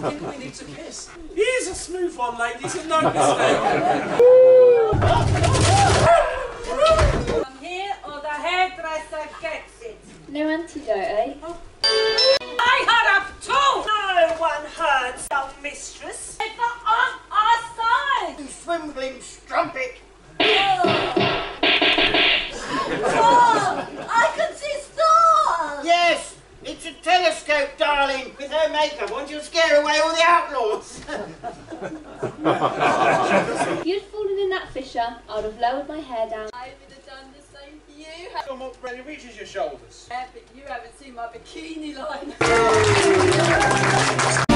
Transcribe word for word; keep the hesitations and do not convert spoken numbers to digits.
think we need to kiss. Here's a smooth one, ladies, and no mistake. I'm here or the hairdresser gets it. No antidote, eh? Oh. I had a too! No one hurts our mistress. It's on our side! You swindling strumpet! Oh, I can see stars! Yes, it's a telescope, darling. With her makeup on, she'll scare away all the outlaws. If you'd fallen in that fissure, I'd have lowered my hair down. I would have done the same for you. Your mop really reaches your shoulders. Yeah, but you haven't seen my bikini line.